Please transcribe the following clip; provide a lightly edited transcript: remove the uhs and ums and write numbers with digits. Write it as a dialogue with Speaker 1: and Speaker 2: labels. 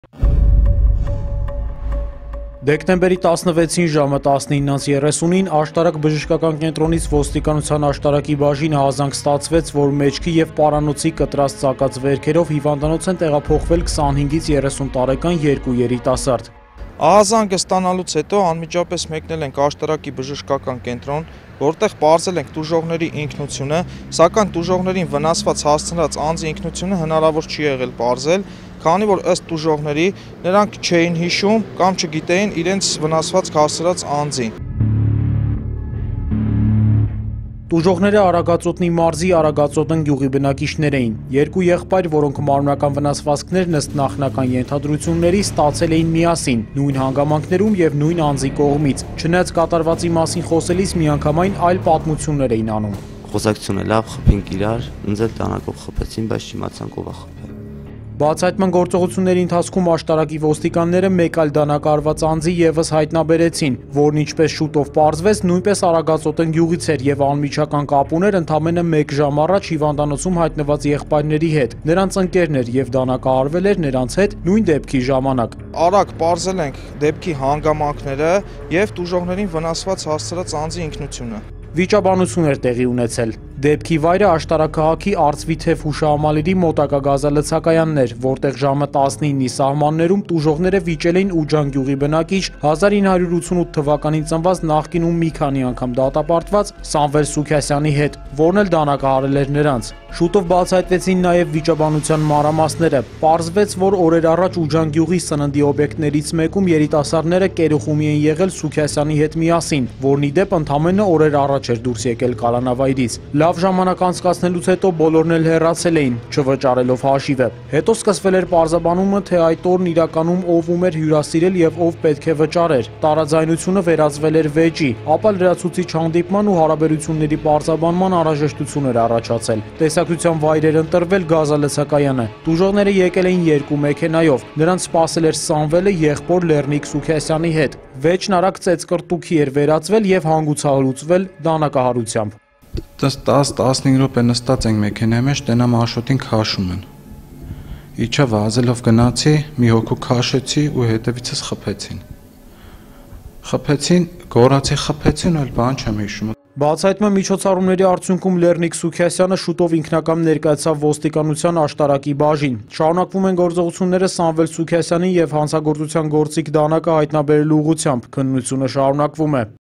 Speaker 1: Դեկտեմբերի 16-ին ժամը 19:30-ին աշտարակ բժշկական կենտրոնից ոստիկանության աշտարակի բաժինը հազանգ ստացվեց, որ մեջքի և պարանոցի կտրած ծակած վերքերով հիվանդանոց են տեղափոխվել 25-ից 30 տարեկան երկու երիտասարդ։
Speaker 2: Ահազանգը ստանալուց հետո անմիջապես մեկնել ենք աշտարակի բժշկական կենտրոն, որտեղ պարզել ենք տուժողների ինքնությունը, սակայն տուժողներին վնասված հասցրած անձի ինքնությունը հնարավոր չի եղել պարզել, քանի որ ըստ տուժողների նրանք չէին հիշում կամ չգիտեին իրենց վնասված հասցրած անձին։
Speaker 1: Տուժողները Արագածոտնի մարզի Արագածոտնի գյուղի բնակիչներ էին։ Երկու եղբայր, որոնք մարմնական վնասվածքներն ըստ նախնական ենթադրությունների ստացել էին միասին, նույն հանգամանքներում և նույն անձի կողմից, չնայած կատարվածի մասին խոսելիս միանգամայն այլ պատմություններ էին անում։
Speaker 3: Խոսակցությունը լավ, խփենք իրար, ինձ էլ տանակով խփեցին, բայց չիմացանք ով է խփել։
Speaker 1: Բացահայտման գործողությունների ընթացքում աշտարակի ոստիկանները մեկ այլ դանակահարված անձի ևս հայտնաբերեցին, որն ինչպես շուտով պարզվեց, նույնպես Արագածոտնի գյուղից էր և անմիջական կապ ուներ ընդամենը 1 ժամ առաջ հիվանդանոցում հայտնված եղբայրների հետ, նրանց ընկերն էր և դանակահարվել էր նրանց հետ նույն դեպքի ժամանակ։
Speaker 2: Արագ պարզել ենք դեպքի հանգամանքները և տուժողներին վնասված հասցրած անձի ինքնությունը։
Speaker 1: Վիճաբանություն էր տեղի ունեցել։ Դեպքի վայրը Աշտարակ քաղաքի Արծվիթև հուշահամալիրի մոտակա գազալցակայանն էր, որտեղ ժամը 19-ի սահմաններում տուժողները վիճել էին Ուջան գյուղի բնակիչ 1988 թվականին ծնված նախկինում մի քանի անգամ դատապարտված Սամվել Սուքասյանի հետ, որն էլ դանակահարել էր նրանց։ Շուտով բացահայտվեցին նաև վիճաբանության մանրամասները։ Պարզվեց, որ օրեր առաջ Ուջան գյուղի սննդի օբյեկտներից մեկում երիտասարդները կերուխումի են եղել Սուքասյանի հետ միասին, որն ի դեպ ընդամենը օրեր առաջ էր դուրս եկել կալանավայրից։ Լավ ժամանակ անցկացնելուց հետո բոլորն էլ հեռացել էին, չվճարելով հաշիվը։ Հետո սկսվել էր պարզաբանումը, թե այդ օրն իրականում ով ում էր հյուրասիրել և ով պետք է վճարեր։ Տարաձայնությունը վերածվել էր վեճի, ապա լրացուցիչ հանդիպման ու հարաբերությունների պարզաբանման անհրաժեշտություն էր առաջացել։ Տեսակցության վայր էր ընտրվել գազալցակայանը։ Տուժողները եկել էին 2 մեքենայով։ Նրանց սպասել էր Սամվելը եղբոր Լեռնիկ Սուքասյանի հետ։ Վեճն արագ ծեծկռտուքի էր վերածվել և հանգուցալուծվել դանակահարությամբ։
Speaker 4: 10-15 րոպե նստած ենք մեքենայի մեջ, տենամ Աշոտին քաշում են։ Իջա վազելով գնացի, մի հոգու քաշեցի ու հետևիցս խփեցին։ Խփեցին, գոռացի խփեցին, այլ բան չեմ հիշում։
Speaker 1: Բացահայտման միջոցառումների արդյունքում Լեռնիկ Սուքասյանը շուտով ինքնակամ ներկայացավ ոստիկանության աշտարակի բաժին։ Շարունակվում են գործողությունները Սամվել Սուքասյանի և հանցագործության գործիք դանակը հայտնաբերելու ուղղությամբ, քննությունը շարունակվում է։